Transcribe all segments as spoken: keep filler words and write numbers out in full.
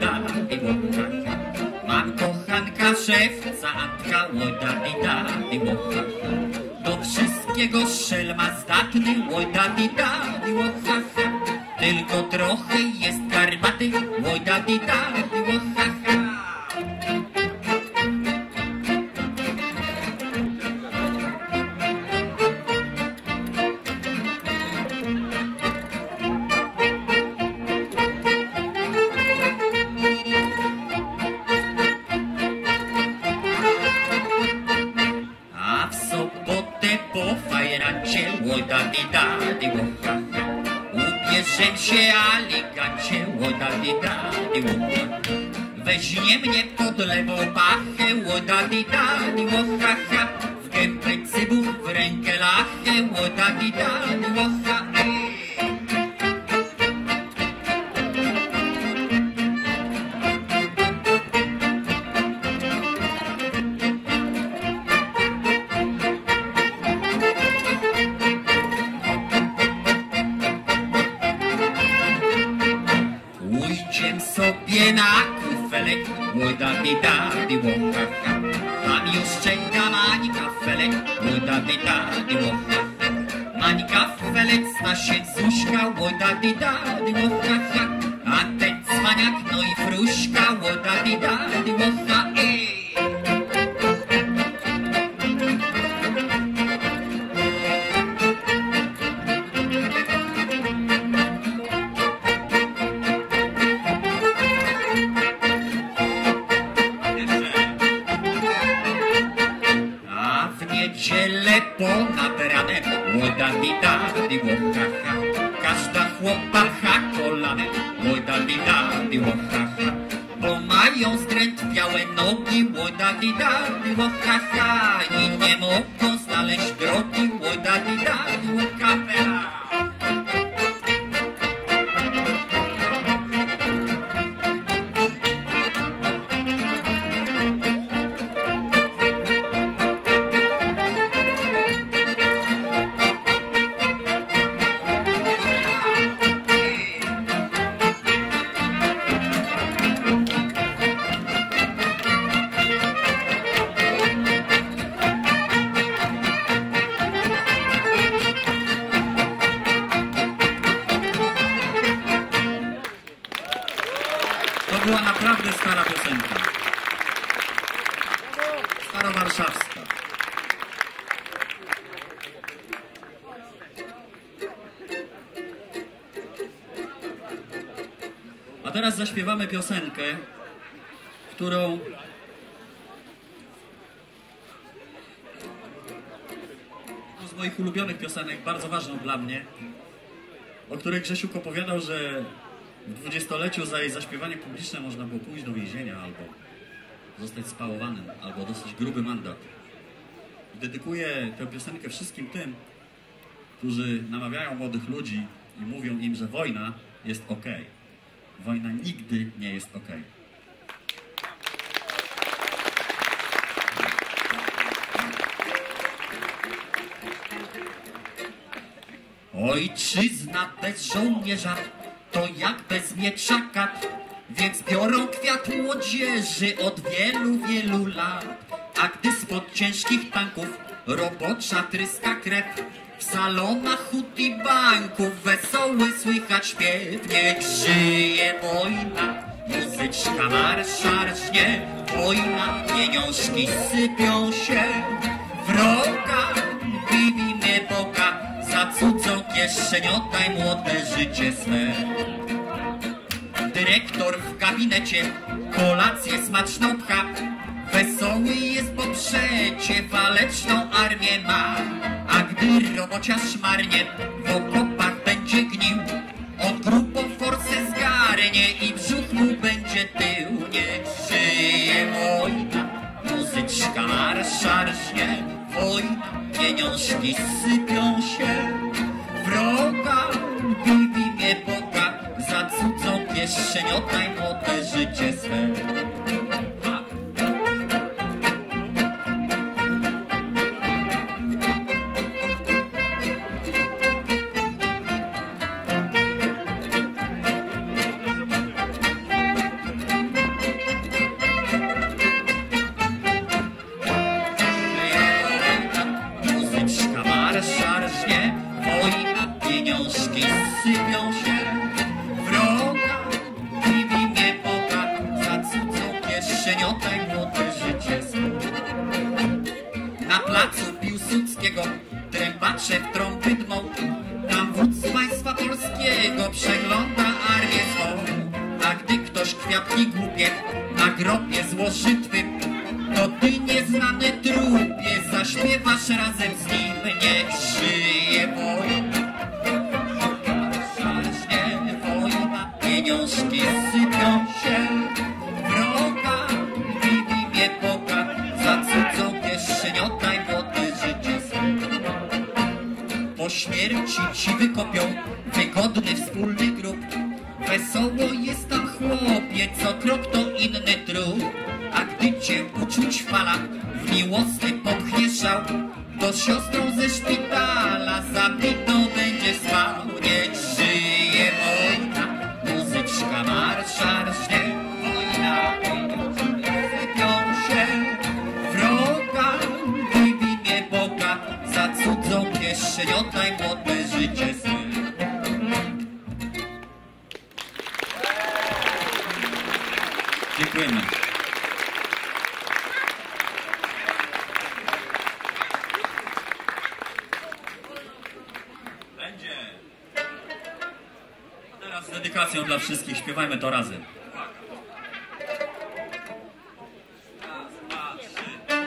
da, di ło, ha, ha. Mam kochanka szewca Antka, oj da, di da, di ło, ha, ha. Do wszystkiego szelma zdatny, oj da, di da, di ło, ha, ha. Tylko trochę jest garbaty, oj da, di da, di ło, ha, ha. Ubierzem się aligancie, łoda-di-da-di-ło. Weźmie mnie pod lewą pachę, łoda-di-da-di-ło-ha-ha. W gębę cybuch, w rękę lachę, łoda-di-da-di-ło-ha. Na kufelek, łoda-di-da-di-ło-ha-ha. Tam już czeka Mani kafelek, łoda-di-da-di-ło-ha-ha. Mani kafelek zna się Zuśka, łoda-di-da-di-ło-ha-ha. A ten cwaniak, no i fruszka, łoda-di-da-di-ło-ha. Łoda-di-da-di-ło-ha-ha. Każda chłopacha kolane, łoda-di-da-di-ło-ha-ha. Bo mają zdrętwiałe nogi, łoda-di-da-di-ło-ha-ha. I nie mogą znaleźć drogi, łoda-di-da-di-ło-ha-ha. To była naprawdę stara piosenka. Starowarszawska. A teraz zaśpiewamy piosenkę, którą z moich ulubionych piosenek, bardzo ważną dla mnie, o której Grzesiuk opowiadał, że w dwudziestoleciu za jej zaśpiewanie publiczne można było pójść do więzienia albo zostać spałowanym, albo dosyć gruby mandat. Dedykuję tę piosenkę wszystkim tym, którzy namawiają młodych ludzi i mówią im, że wojna jest okej. Wojna nigdy nie jest okej. Ojczyzna bez żołnierza to jak bez mieczaka, więc biorą kwiat młodzieży od wielu, wielu lat. A gdy spod ciężkich tanków robocza tryska krew, w salonach hut i banków wesoły słychać śpiew. Niech żyje wojna, muzyczka marszarśnie, wojna, pieniążki sypią się. Wroga, wybijmy Boga, za cudzą kieszeń oddaj młode życie swe. Dyrektor w gabinecie kolację smaczną pcha, wesoły jest, bo przecie waleczną armię ma. A gdy robociarz marnie w okopach będzie gnił, on grupą forsę zgarnie i brzuch mu będzie tył. Niech żyje wojna, muzyczka marszarśnie, wojna, pieniążki sypią się. Wroga, bij w imię Boga, za cudzą kieszeń oddaj młode życie swe. kieszeniotaj młode życie swe. Na placu Piłsudskiego trębacze w trąby dmą, tam wódz państwa polskiego przegląda armię swą. A gdy ktoś kwiatki głupie na grobie złoży twym, to ty nieznany trupie zaśpiewasz razem z nim. Niech żyje wojna, szarżnie wojna, pieniążki sypią się, wroga w imię Boga, za cudzą kieszeniotaj młode życie swe. Po śmierci ci wykopią wygodny wspólny grób, wesoło jest tam chłopie, co krok to inny trup. A gdy cię uczuć fala w miłosny popchnie szał, to z siostrą ze szpitala zabitą będzie spał. Niech żyje wojna, muzyczka marsza rżnie, wojna, sypią się, wroga w imię Boga, za cudzą kieszeniotaj młode życie swe. Dziękujemy. Będzie. Teraz z dedykacją dla wszystkich śpiewajmy to razem. Raz, dwa, trzy.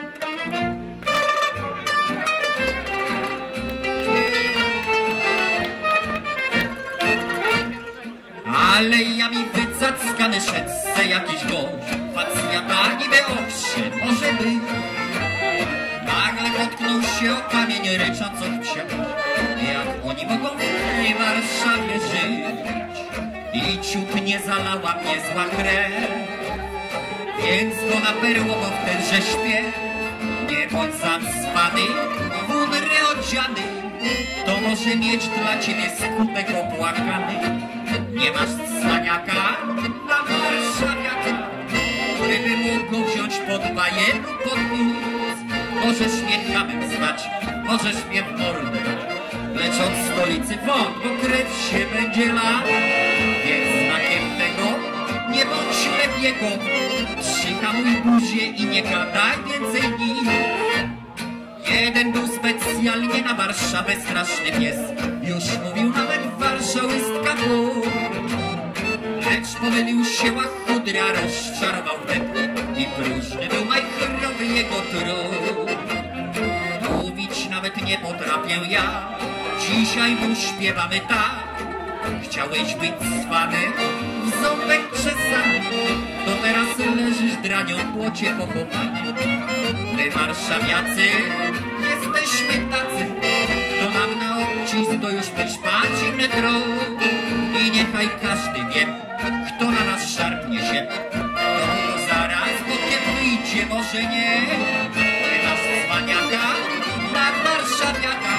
Alejami wycackany szedł se jakiś gość, facjata niby owsze może być. Nagle potknął się o kamień, rycząc od psia, jak oni mogą w tej Warszawie żyć. I ciut nie zalała mnie zła krew, więc go na perłowo w tenże śpiew. Nie bądź zacwany, wunry odziany, to może mieć dla ciebie skutek opłakany. Nie masz cwaniaka na warszawiaka, który by mógł go wziąć pod bajeru, pod nic. Możesz mnie chamem zwać, możesz mnie w mordę, lecz od stolicy wąt, bo krew się będzie lać. Więc znakiem tego nie bądź lepiego, przyhamuj buzię i nie gadaj więcej nic. Jeden był specjalnie na Warszawę straszny pies, już mówił nawet warszałystka mu. Lecz pomylił się łachudra, rozczarował wnet i próżny był majchrowy jego trup. Mówić nawet nie potrafię ja, dzisiaj mu śpiewamy tak. Chciałeś być zwany w ząbek czesany, to teraz leżysz dranią w płocie pochowany. My warszawiacy jesteśmy tacy, to nam na odcisk to już wyszpać metro. I niechaj każdy wie, kto na nas szarpnie się, to zaraz potem wyjdzie, może nie. My nas cwaniaka na warszawiaka,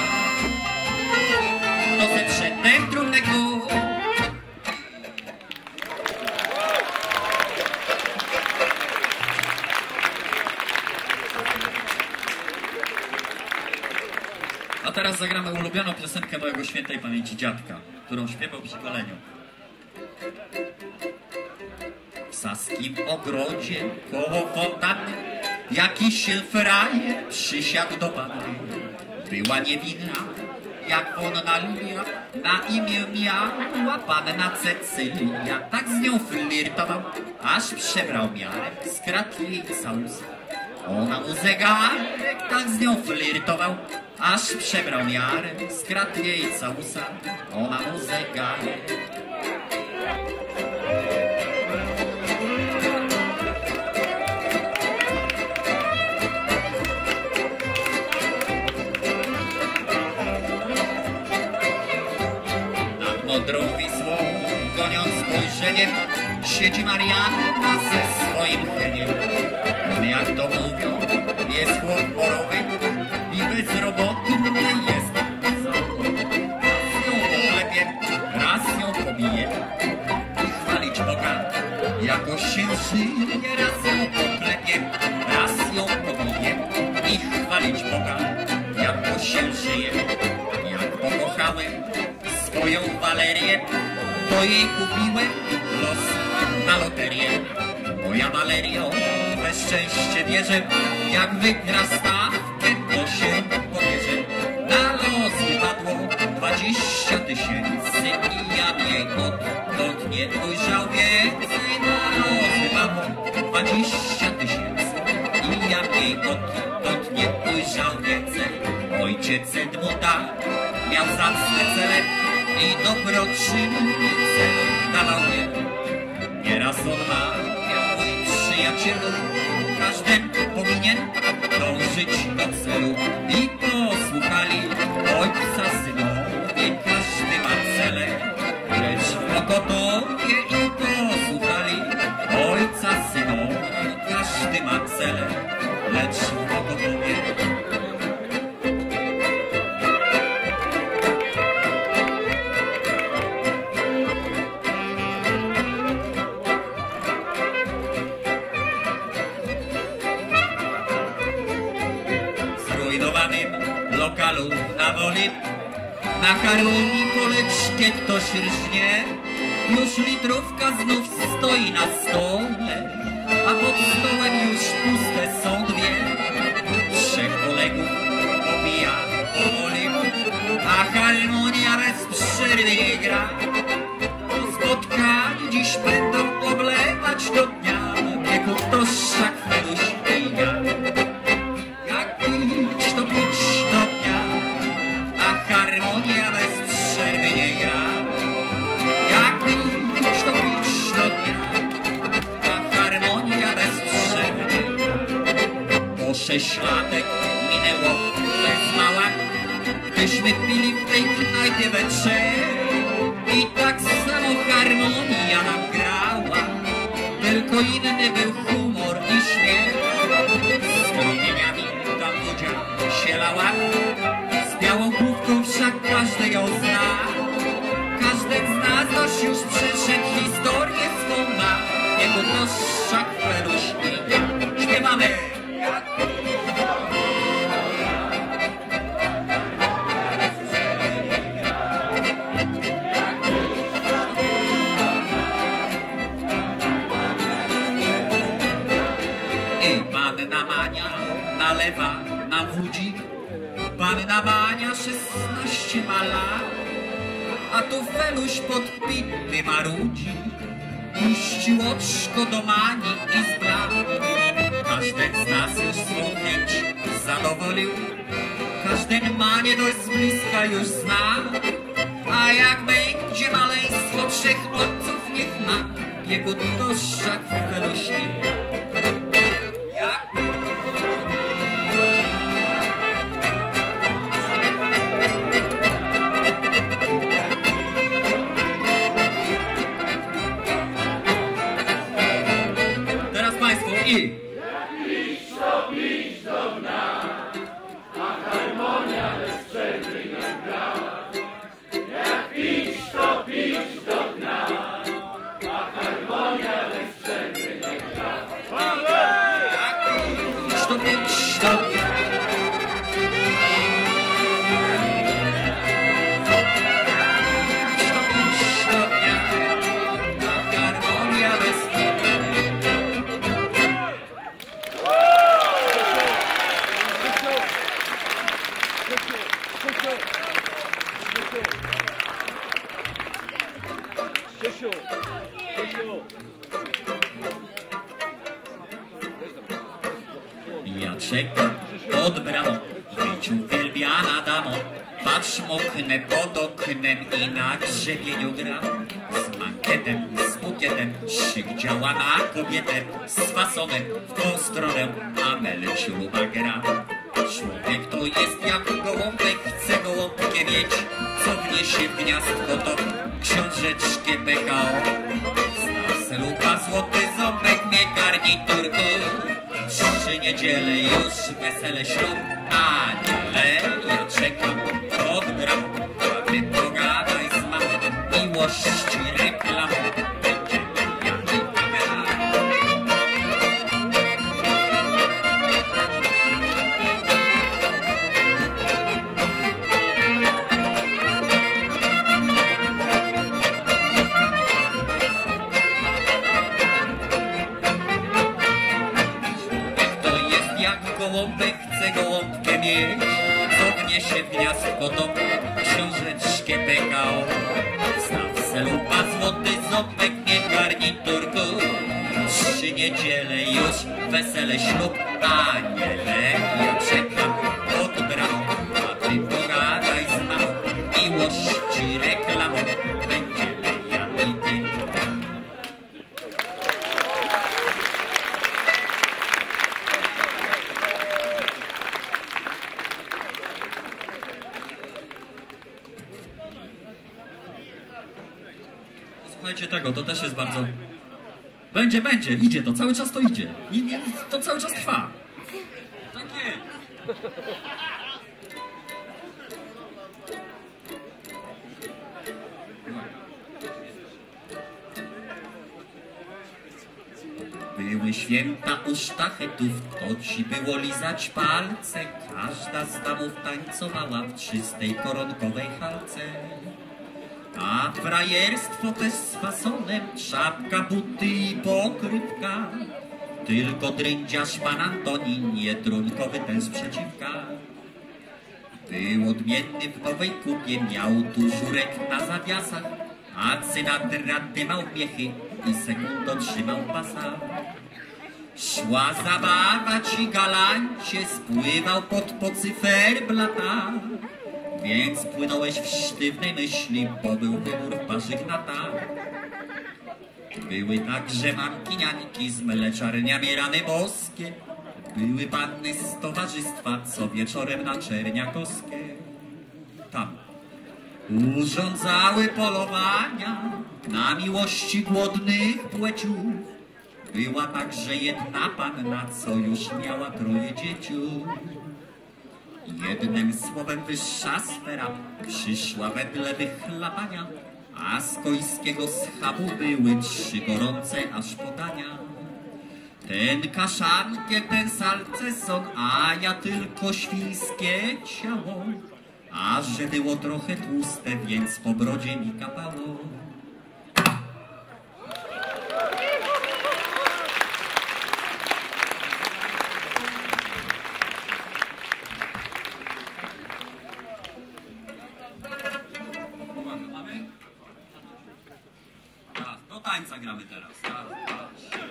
to ze przedtem trudnego. A teraz zagramy ulubioną piosenkę mojego świętej pamięci dziadka, którą śpiewał przy goleniu. W saskim ogrodzie koło fontanny jakiś frajer przysiadł do panny. Była niewinna jak wonna lilia, na imię miała panna Cecylia. Tak z nią flirtował, aż przebrał miarę, skradł jej całus. Ona mu zegarek, tak z nią flirtował, aż przebrał miarę, skradł jej całusa. Ona mu zegarek. Nad modrą Wisłą, goniąc spojrzeniem, siedzi Marianna ze swoim heniem. On, jak to mówią, jest chłop porowy i bezrobotny jest. Raz ją poklepie, raz ją pobije i chwalić Boga, jakoś się żyje. Raz ją poklepie, raz ją pobije i chwalić Boga, jakoś się żyje. Jak pokochałem swoją Walerię, to jej kupiłem los na loterię. Moja Walerio, szczęście wierzę, jak wygra stawkę, to się pobierze. Na los wypadło dwadzieścia tysięcy i ja nie odtąd nie ujrzał więcej. Na los wypadło dwadzieścia tysięcy i ja nie odtąd nie ujrzał więcej. Ojciec Edmunda miał zacne cele i dobroczynnicę dawał mnie. Nieraz on mawiał, mój przyjacielu, każdy powinien dążyć do celu. I posłuchali ojca synowie, każdy ma cele, lecz w pogotowie. I posłuchali ojca synowie, każdy ma cele, lecz w pogotowie. Lokalu na woli, na Karoli koleczkę ktoś rżnie. Już litrówka znów stoi na stole, a pod stołem już puste są dwie. Trzech kolegów popija powoli, a harmonia bez przerwy gra. Po spotkaniu dziś będą oblewać do dnia, wieku to szak feluś i ja. Jak pić to pić do dnia, a harmonia bez przerwy nie gra. Jak pić to pić do dnia, a harmonia bez przerwy nie gra. Po sześć latek minęło bez mała, gdyśmy pili w tej knajpie we trzech. I tak samo harmonia nam grała, tylko inny był humor i śmiech. Z strumieniami tam ludzia się lała, z białą główką wszak każdy ją zna. Każdy z nas dość już przeszedł historię swą ma. Jego to szak feluś i ja śpiewamy. Panna Mania nalewa na wódzik, panna Mania szesnaście ma lat, a tu feluś podpity marudzi, puścił oczko do Mani i zbladł. Każdy z nas już swą chęć zadowolił, każdy Manię dość z bliska już zna. A jak będzie maleństwo trzech ojców niech ma, jego tożak feluś i I pić to pić do dna, a harmonia bez przerwy nam grała. Jak pić to pić do dna, a harmonia bez przerwy nam grała. Jak pić to pić do dna, a harmonia bez ja czekam pod bramą, być uwielbiana damą. Patrz, moknę pod oknem i na grzebieniu gram. Z mankietem, z bukietem, szyk działa na kobietę. Z fasonem w tą stronę, a meleciu luba gra. Człowiek to jest jak gołąbek, chce gołąbkę mieć. Co wniesie w gniazdko, to książeczkę P K O. Zna lupa, złoty ząbek, mnie garniturku. Trzy niedziele już wesele ślub, a niedzielę ja czekam pod bramą, aby pogadaj z mamą, miłości reklamą. Będzie ja i kamera. ząbek chce gołąbkę mieć, co wniesie w gniazdko do książeczkę P K O. Staw se lupa, złoty ząbek, nie garniturku. Trzy niedziele już, wesele, ślub, aniele. Ja czekam pod bramą, a ty pogadaj z mamą. Miłości reklamą będziemy ja i ty. Słuchajcie tego, to też jest bardzo... Będzie, będzie, idzie, to cały czas to idzie. I, nie, to cały czas trwa. Tak jest. Były święta u sztachetów, to ci było lizać palce. Każda z damów tańcowała w czystej koronkowej halce. A frajerstwo też z fasonem, czapka, buty i pokrywka. Tylko drędziarz pan Antonin, niedrunkowy ten sprzeciwka. Był odmienny w nowej kupie, miał tu żurek na zawiasach, a cynadra dymał miechy i sekundą trzymał pasa. Szła zabawa ci galancie, spływał pod pocyfer blata. Więc płynąłeś w sztywnej myśli, bo był wybór waszych nata. Były także mankinianki z mleczarniami rany boskie. Były panny z towarzystwa, co wieczorem na Czerniakowskie. Tam urządzały polowania na miłości głodnych płeciów. Była także jedna panna, co już miała troje dzieciów. Jednym słowem wyższa sfera przyszła wedle wychlapania, a z końskiego schabu były trzy gorące aż podania. Ten kaszankę, ten salceson, a ja tylko świńskie ciało. A że było trochę tłuste, więc po brodzie mi kapało. Do tańca gramy teraz. Raz, dwa, trzy.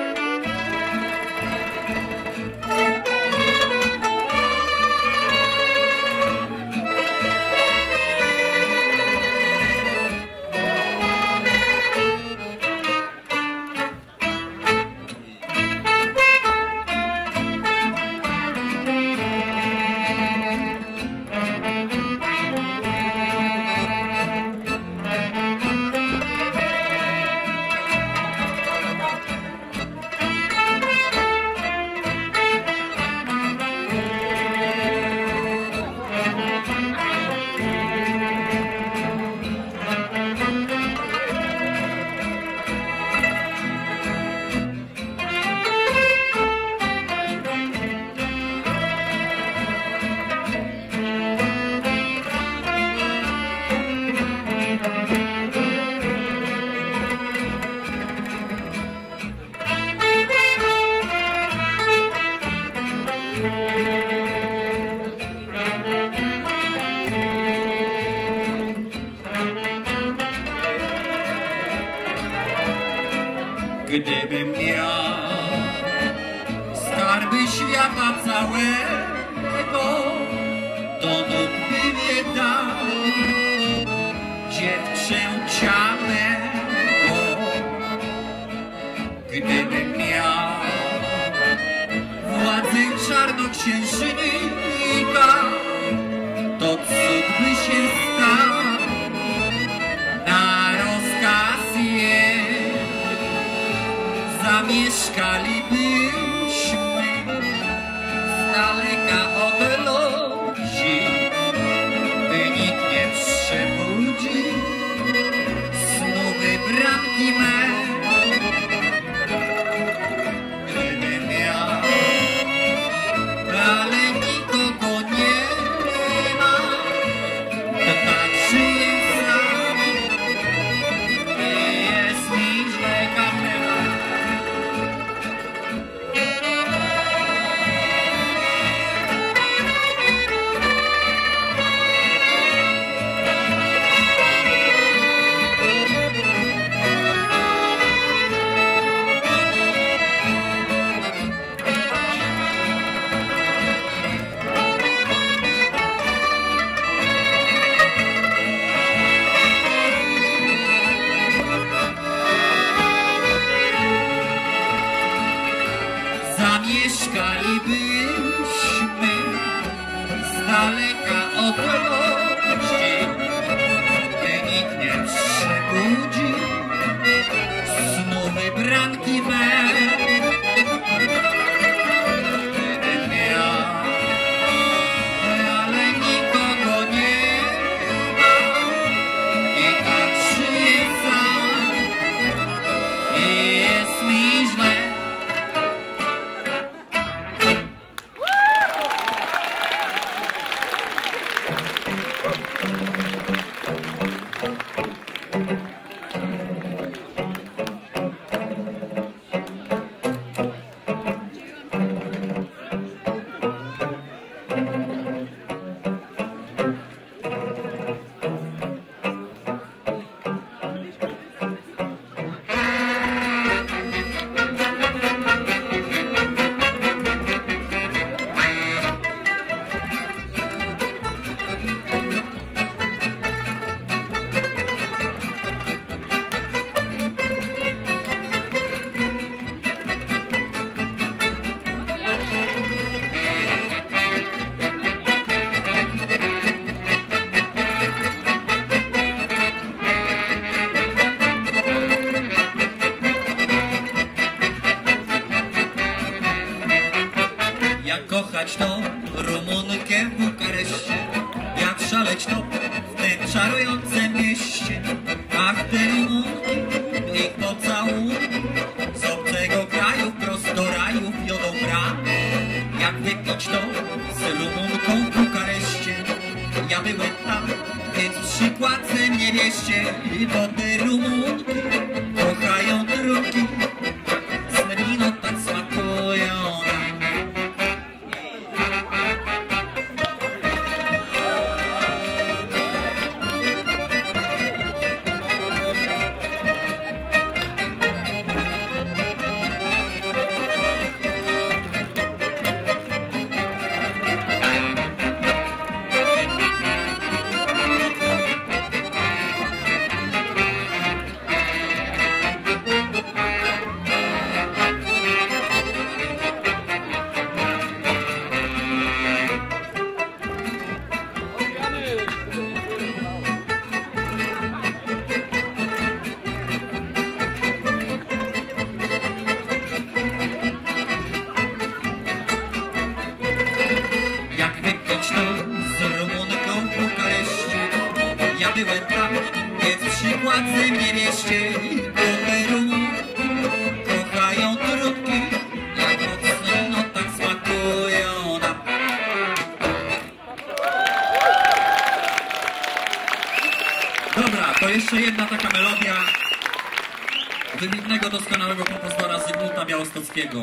Gdybym miał skarby świata całego, do nóg bym je dał dziewczęcia mego. Gdybym miał władzę czarnoksiężnika, to cud by się stał. Na rozkaz jej zamieszkalibyśmy z daleka od ludzi, by nikt nie przebudził snu wybranki me. Gdybym miał, ale nikogo nie ma, to tak żyję sam i jest mi źle kapela. mieszkalibyśmy z daleka od ludzi, by nikt nie przebudzi snu wybranki me. Gdybym miał, ale nikogo nie ma i tak żyję sam i jest mi źle. Jak kochać to Rumunkę w Bukareszcie, jak szaleć to w tym czarującym mieście. Ach, te Rumunki, ich pocałunki z obcego kraju prosto raju wiodą bram. Jak wypić to z Rumunką w Bukareszcie, ja byłem tam, więc przykładzę mnie wieście. Bo te Rumunki kochają drugi, z wino tak smakują. Ja byłem tam, więc przykładzę mnie wieście. Kochają trudki, jak mocno no tak smakują nam. Dobra, to jeszcze jedna taka melodia wybitnego, doskonałego kompozytora Zygmunta Białostockiego,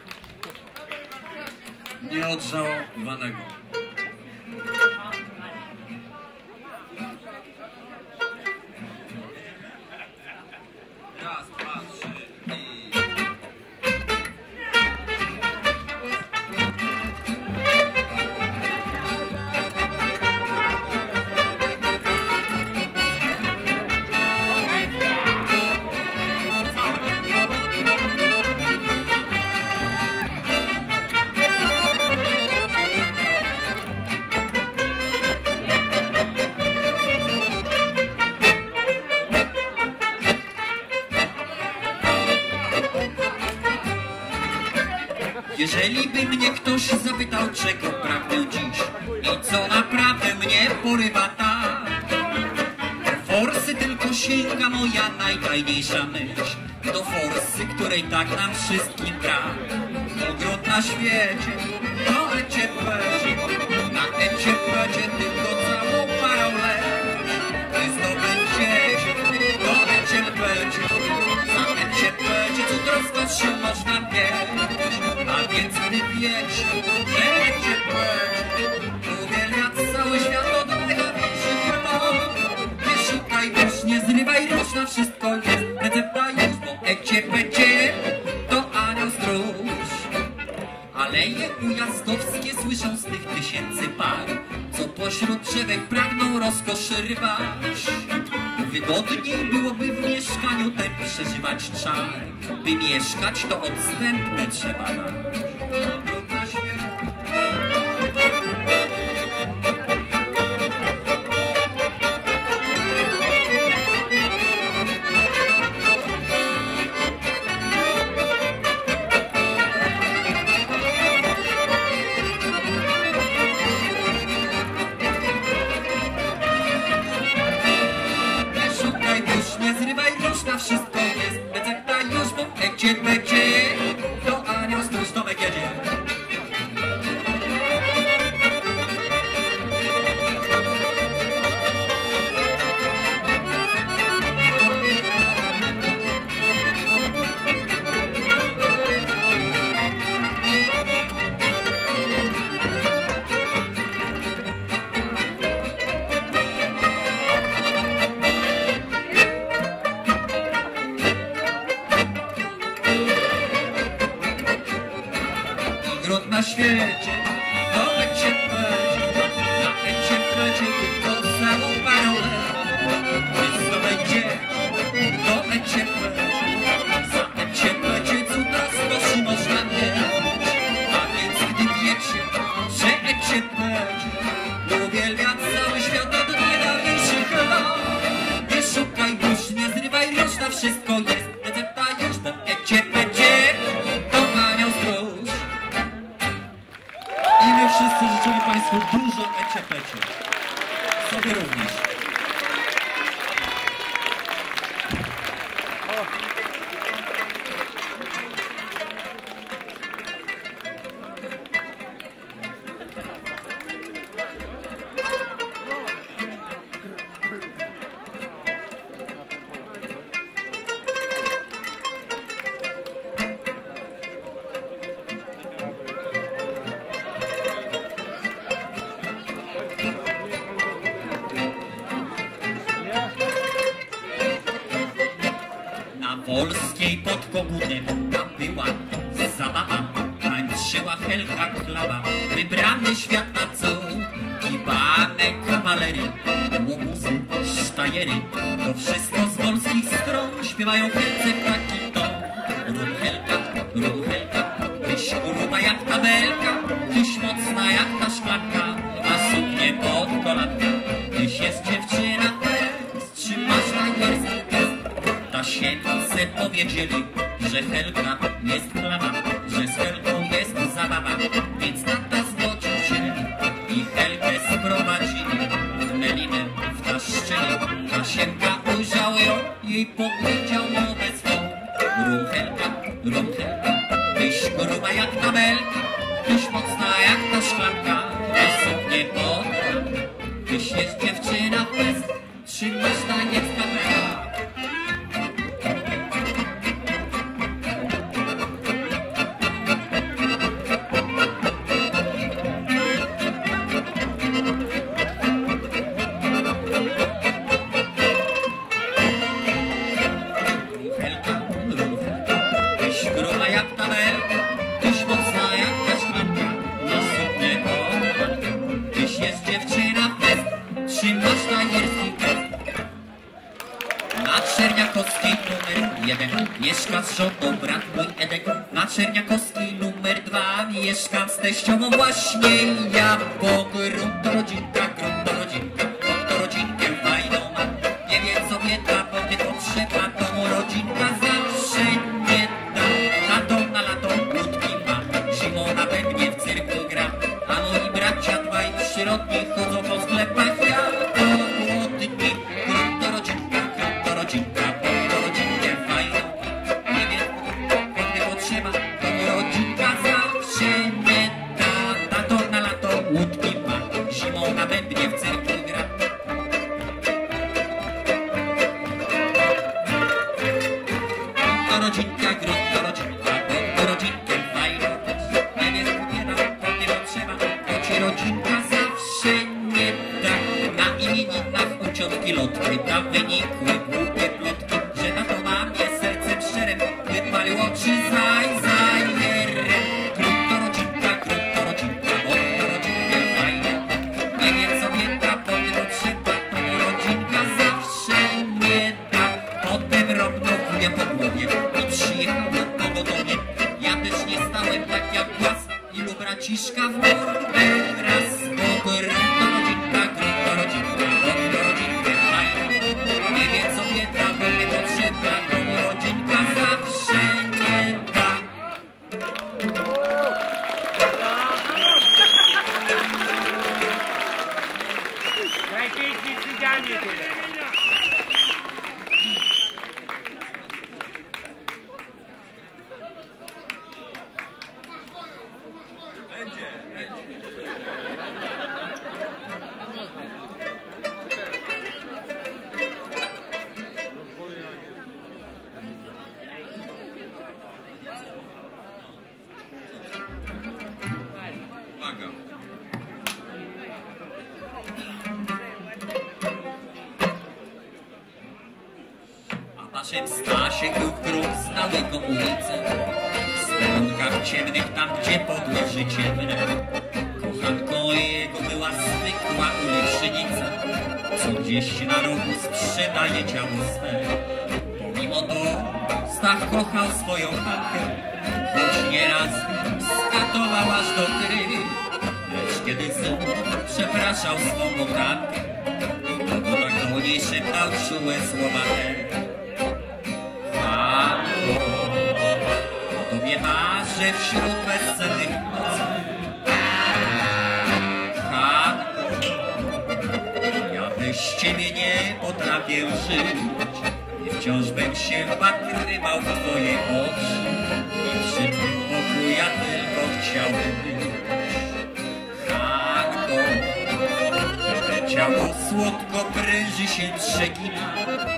nieodżałowanego. Raz, dwa, trzy i... Jeżeli by mnie ktoś zapytał, czego pragnę dziś i co naprawdę mnie porywa, tak, forsy tylko sięga moja najtajniejsza myśl. Do forsy, której tak nam wszystkim brak. Ogród na świecie, to E C P, na E C P tylko całą parę lat. Wy zdobędziecie, to E C P, za E C P cukrowskostrzy można mieć. A więc gdy wiecie, że E C P uwielbia cały świat od najważniejszych plon. Nie szukaj też, nie zrywaj róż, na wszystko jest recepta już, bo E C P to anioł stróż. Aleje ujazdowskie słyszą z tych tysięcy par, co pośród drzewek pragną rozkoszy rwać. Wygodniej byłoby w mieszkaniu tem przeżywać czar, by mieszkać to odstępne trzeba dać. drogach na świecie. To Eciepecie, na Eciepecie tylko całą parolę. Wszystko będzie, to Eciepecie, za Eciepecie cuda z koszy można mieć. A więc gdy wiecie, że Eciepecie uwielbia cały świat od niedawniejszych lat, nie szukaj burz, nie zrywaj róż, na wszystko jest recepta już, bo Eciepecie to anioł stróż. I my wszyscy życzymy Państwu dużo Eciepecie. Sobie również. Wolskiej pod Kogutem tam była zabawa, tańczyła Helka Klawa, wybrany świat na co i bane kawalery, łobuzy, sztajery, to wszystko z wolskich stron śpiewają Helce w taki ton. Ruchelka, ruchelka, tyś gruba jak tabelka, tyś mocna jak ta szklanka, a suknię pod kolanka, tyś jest dziewczyna fest, czy masz najgierski test. Tasiemnicy powiedzieli, że Helka jest klawa, że z Helką jest zabawa, więc tata zgodził się i Helkę sprowadzili. Melinę wtaszczyli, Tasiemka ujrzał ją i powiedział mowę swą. Ruchelka, ruchelka, tyś gruba jak tabelka, tyś mocna jak ta szklanka, a suknię pod kolanka, tyś jest dziewczyna fest, trzymasz taniec kamera. Na Czerniakowskiej numer jeden mieszka z żoną brat mój Edek. Na Czerniakowskiej numer dwa mieszkam z teściową właśnie ja, bo grunt to rodzinka, grunt to rodzinka, bo to rodzinkę fajną ma. Nie wie co bieda, bo nie potrzeba, to mu rodzinka zawsze nie da. Lato na lato łódki ma, zimą na pewnie w cyrku gra, a moi bracia dwaj przyrodni chodzą po sklepach jako głodni. Grunt to rodzinka, grunt to rodzinka, bo to rodzinkę fajną. Nie wie, kiedy potrzeba, to mu rodzinka zawsze nie da. Lato na lato łódki ma, zimą na bębnie w cyrku gra. To rodzinka, grunt to rodzinka, bo to rodzinkę fajną. Nie wie, kiedy potrzeba, to ci rodzinka zawsze nie da. Na imieninach u ciotki Lotki tam wynikły głupie plotki, że na to mamie sercem szczerem wypalił oczy zaj, zajerem. Grunt to rodzinka, grunt to rodzinka, bo to rodzinkę fajną. Nie wie co bieda, bo nie potrzeba, to mi rodzinka zawsze nie da. Potem robnął wuja po głowie i przyjechał na pogotowie. Ja też nie stałem tak jak głaz, ilu braciszka w mordę raz. Bo grunt to rodzinka, grunt to rodzinka, bo to rodzinkę fajną. Nie wie co bieda, bo nie potrzeba, to mi rodzinka zawsze nie da. Najpiękniej cyganie tyle. Uwaga. A naszym Stasiek był kruk, znały go ulicę. W sterunkach ciemnych, tam gdzie podłoży ciemne. Kochanką jego była zwykła ulicznica, co gdzieś na rogu sprzedaje ciało swe. Pomimo to Stach kochał swoją chatkę, choć nieraz skatował aż do kry. Lecz kiedy syn przepraszał swą bratkę, no to tak do niej szeptał czułe słowa te. Hanko, o tobie marzę wśród bezcennych nocy. Hanko, ja bez ciebie nie potrafię żyć i wciąż bym się wpatrywał w twoje oczy i przy tym boku ja tylko chciałbym być. Hanko, te ciało słodko pręży się przegina.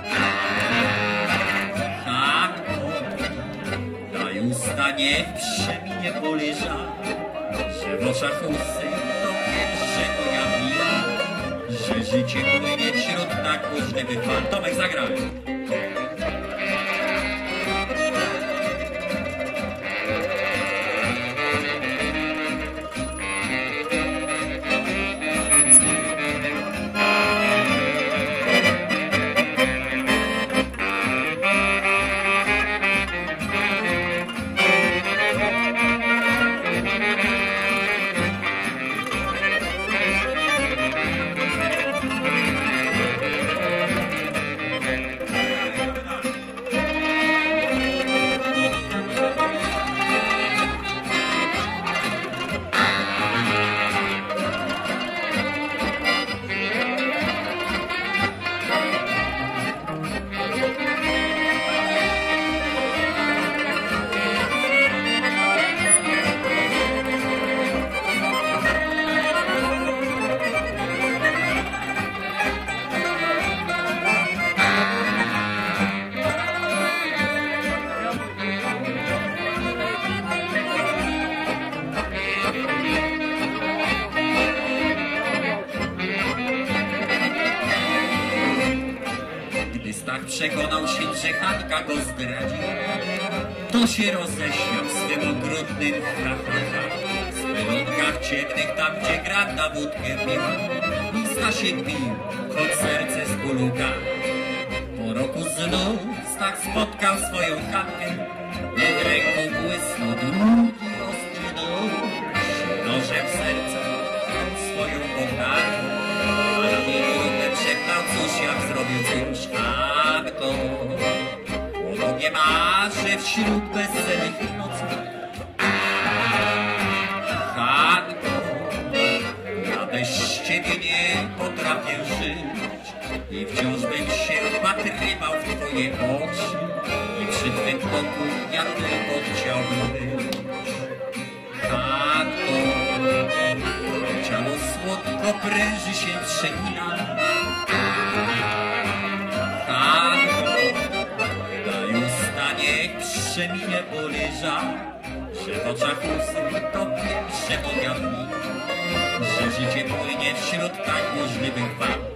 Hanko, daj usta, niech przeminie boli żal, że w oczach łzy to pierwszego ja widzę, że życie płynie wśród tak burzliwych fal. Tomek, zagramy. Stach przekonał się, że Hanka go zdradziła, to się roześmiał swym okrutnym ha, ha, ha. W pelunkach ciemnych, tam gdzie gra na wódkę pił, Stasiek bił, choć serce z bólu gał. Po roku znów Stach spotkał swoją Hankę, w ręku błysnął długi ostry nóż, nożem w serce swoją bochankę, a na jej drogę szeptał, cóż jak zrobił cóż. Hanko, o tobie marzę wśród bezcennych nocy. Hanko, ja bez ciebie nie potrafię żyć i wciąż bym się wpatrywał w twoje oczy i przy twym boku ja tylko chciałbym być. Hanko, ciało słodko pręży się przegina. Hanko, daj usta, niech przeminie boli żal, że w oczach łzy to pierwsze objawi, że życie płynie wśród tak burzliwych fal.